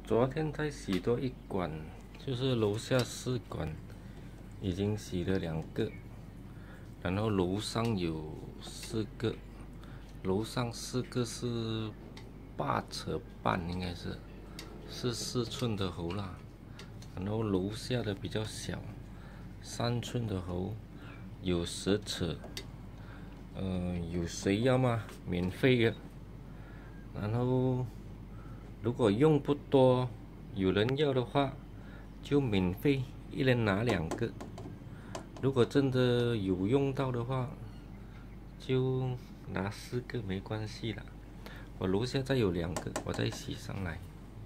昨天才洗多一管，就是楼下4管已经洗了2个，然后楼上有4个，楼上4个是8尺半，应该是4寸的喉啦，然后楼下的比较小，3寸的喉，有10尺，有谁要吗？免费的，然后。如果用不多，有人要的话，就免费一人拿2个。如果真的有用到的话，就拿4个没关系啦。我楼下再有2个，我再洗上来。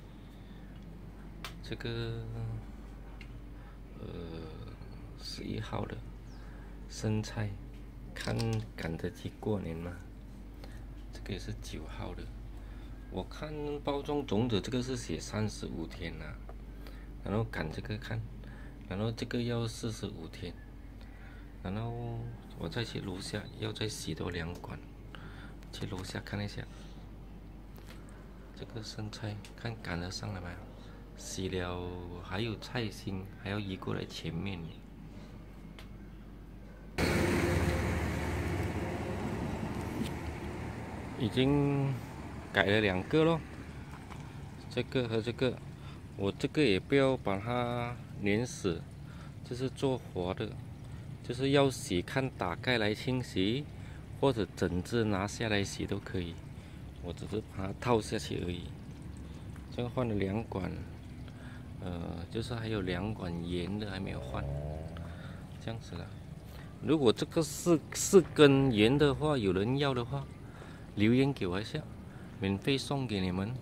这个11号的生菜，看赶得及过年吗？这个也是9号的。我看包装种子这个是写35天呐，然后赶这个看，然后这个要45天，然后我再去楼下要再洗多2管，去楼下看一下。这个生菜看赶得上了没有？洗了还有菜心，还要移过来前面。已经改了2个咯，这个和这个，我这个也不要把它碾死，就是做活的，就是要洗看打盖来清洗，或者整只拿下来洗都可以，我只是把它套下去而已。这个换了2管，就是还有2管盐的还没有换，这样子了。如果这个4根盐的话，有人要的话，留言给我一下，免费送给你们。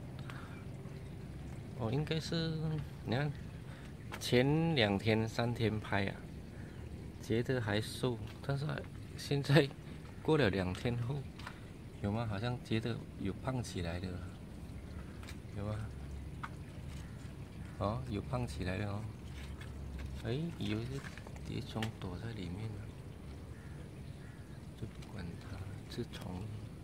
哦，应该是你看前2天3天拍啊，觉得还瘦，但是现在过了2天后，有吗？好像觉得有胖起来的，有吗？哦，有胖起来了哦。哎，有一个蝶虫躲在里面了，就不管它，是虫。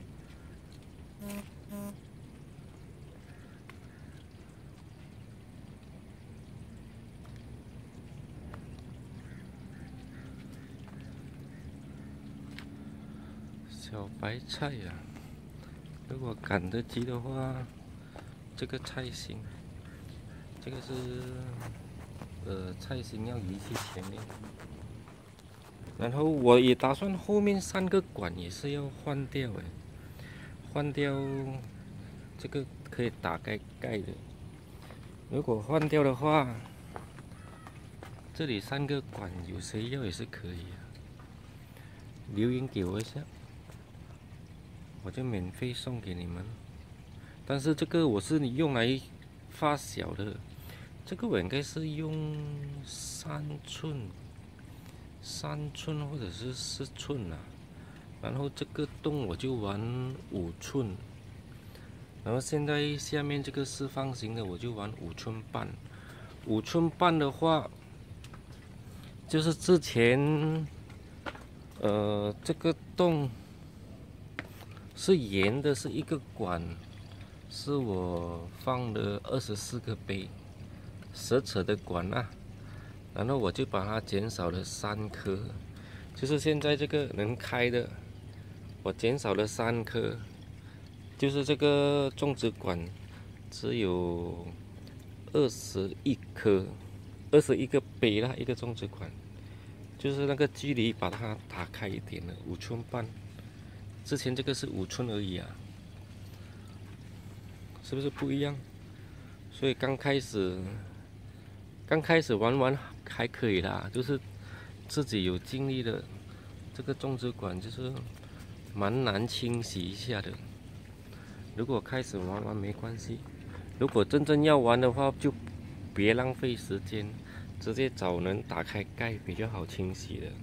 小白菜呀、如果赶得及的话，这个菜心，这个是菜心要移去前面，然后我也打算后面3个管也是要换掉哎，换掉这个可以打盖的，如果换掉的话，这里3个管有谁要也是可以啊，留言给我一下。我就免费送给你们，但是这个我是用来发小的，这个我应该是用3寸或者是4寸啊，然后这个洞我就玩5寸，然后现在下面这个四方形的我就玩5寸半，5寸半的话，就是之前这个洞。是圆的，是一个管，是我放了24个杯，10尺的管啊，然后我就把它减少了3颗，就是现在这个能开的，我减少了3颗，就是这个种植管只有21颗，21个杯啦，一个种植管，就是那个距离把它打开一点了，5寸半。之前这个是5寸而已啊，是不是不一样？所以刚开始玩还可以啦，就是自己有经历的这个种植管就是蛮难清洗一下的。如果开始玩没关系，如果真正要玩的话，就别浪费时间，直接找人打开盖比较好清洗的。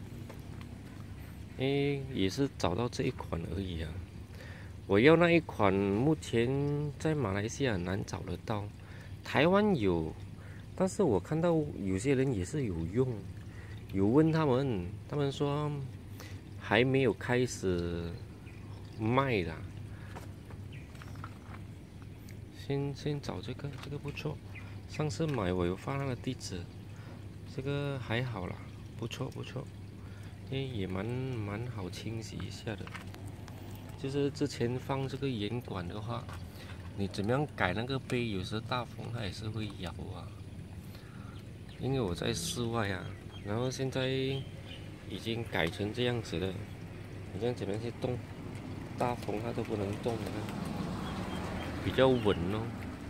也是找到这一款而已啊。我要那一款，目前在马来西亚很难找得到，台湾有，但是我看到有些人也是有用，有问他们说还没有开始卖啦。 先找这个，这个不错。上次买我有发他的地址，这个还好啦，不错不错，也蛮好清洗一下的。就是之前放这个盐管的话，你怎么样改那个杯，有时大风它也是会摇啊。因为我在室外啊，然后现在已经改成这样子了，你这样怎么样去动？大风它都不能动啊，比较稳哦。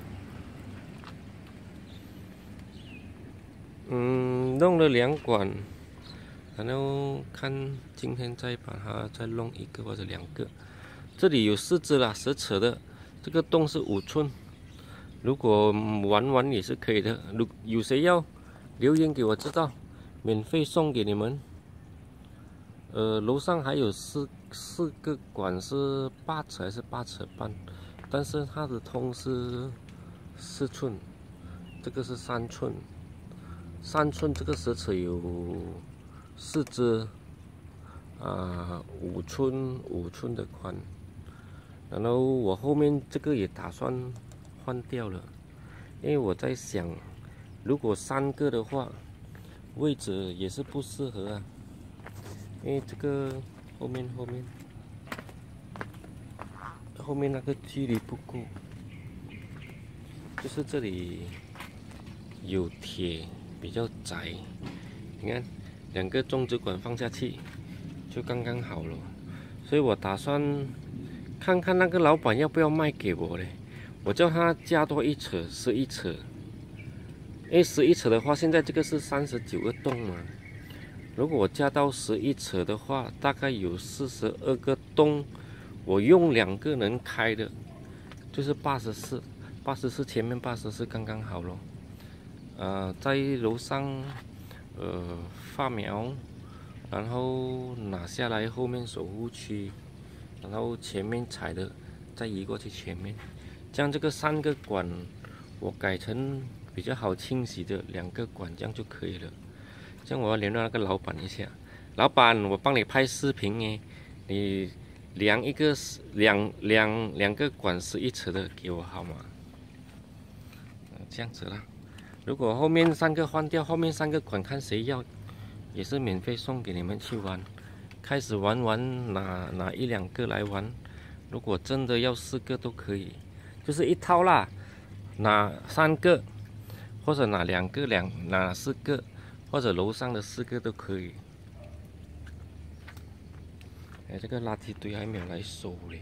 弄了2管，然后看今天再把它再弄1个或者2个。这里有4只啦，蛇扯的，这个洞是5寸，如果玩也是可以的。有谁要留言给我知道，免费送给你们。楼上还有4个管是8尺还是8尺半，但是它的通是4寸，这个是3寸。3寸这个蛇扯有4只，5寸的宽。然后我后面这个也打算换掉了，因为我在想，如果3个的话，位置也是不适合啊。因为这个后面那个距离不够，就是这里有铁比较窄，你看2个中指管放下去就刚刚好了，所以我打算看看那个老板要不要卖给我嘞，我叫他加多1尺11尺，因为11尺的话，现在这个是39个洞嘛。如果我加到11尺的话，大概有42个洞，我用2个能开的，就是84前面84刚刚好咯。在楼上发苗，然后拿下来后面守护区，然后前面踩的再移过去前面，这样这个3个管我改成比较好清洗的2个管，这样就可以了。这样我要联络那个老板一下，老板，我帮你拍视频耶，你量一个两个管11尺的给我好吗？这样子啦。如果后面3个换掉，后面3个管看谁要，也是免费送给你们去玩。开始玩拿1、2个来玩，如果真的要4个都可以，就是一套啦，拿3个，或者拿2个拿4个。或者楼上的4个都可以。这个垃圾堆还没有来收嘞。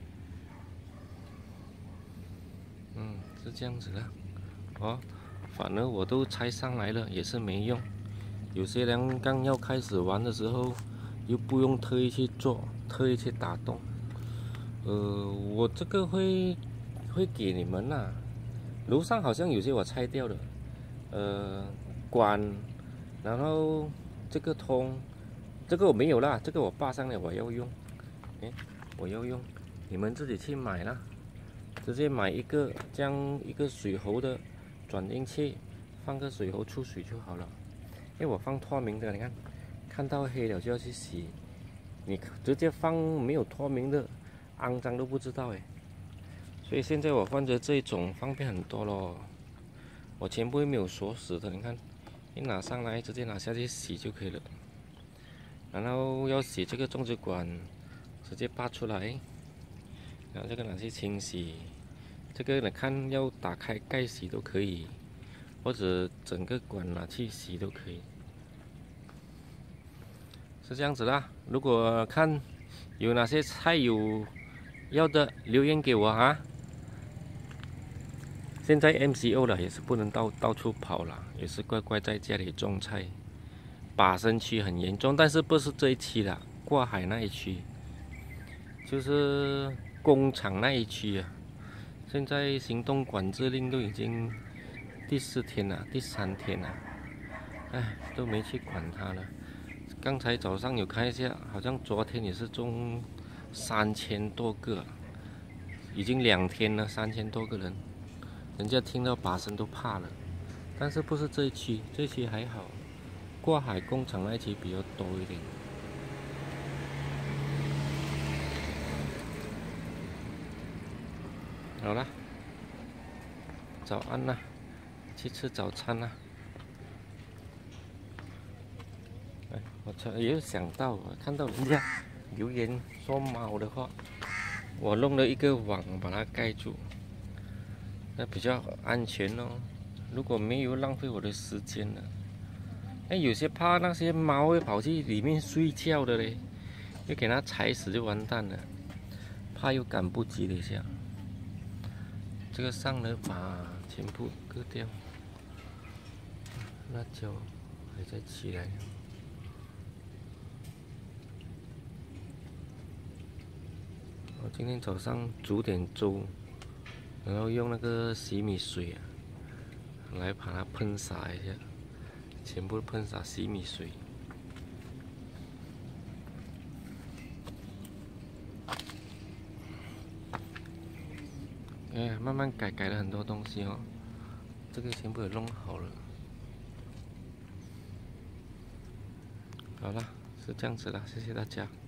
是这样子的。反而我都拆上来了，也是没用。有些人刚要开始玩的时候，又不用特意去做，特意去打洞。我这个会给你们啦。楼上好像有些我拆掉了。管。然后这个通，这个我没有啦，这个我挂上了，我要用，我要用，你们自己去买啦，直接买一个这样一个水喉的转进去，放个水喉出水就好了。因为我放透明的，你看到黑了就要去洗，你直接放没有透明的，肮脏都不知道所以现在我换着这种方便很多咯，我全部没有锁死的，你看。一拿上来，直接拿下去洗就可以了。然后要洗这个种植管，直接拔出来，然后这个拿去清洗。这个你看要打开盖洗都可以，或者整个管拿去洗都可以，是这样子啦。如果看有哪些菜有要的，留言给我啊。现在 MCO 了，也是不能到处跑了，也是乖乖在家里种菜。靶生区很严重，但是不是这一期了，过海那一区，就是工厂那一区啊。现在行动管制令都已经第4天了，第3天了，都没去管它了。刚才早上有看一下，好像昨天也是种3000多个，已经2天了，3000多个人。人家听到靶声都怕了，但是不是这一区，这一区还好，过海工厂那一区比较多一点。好了， 早安啦，去吃早餐啦。哎，我又想到，看到人家留言说猫的话，我弄了一个网把它盖住，那比较安全哦。如果没有浪费我的时间了。哎，有些怕那些猫会跑去里面睡觉的嘞，又给它踩死就完蛋了。怕又赶不及了一下，这个上了把全部割掉，辣椒还在起来。我今天早上煮点粥，然后用那个洗米水啊，来把它喷洒一下，全部喷洒洗米水。哎，慢慢改了很多东西哦，这个全部也弄好了。好了，是这样子了，谢谢大家。